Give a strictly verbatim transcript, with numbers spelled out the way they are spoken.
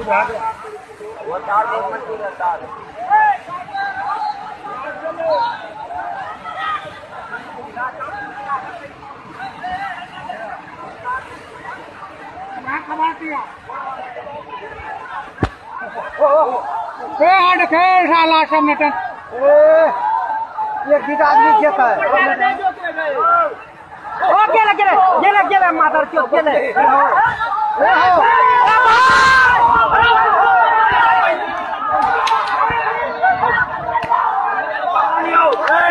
वो तार बहुत मजबूत है तार। ए हट खेल साला सब नटन ये गीत आदमी क्या है? ओ केले केले केले केले मादर क्यों केले? Oh!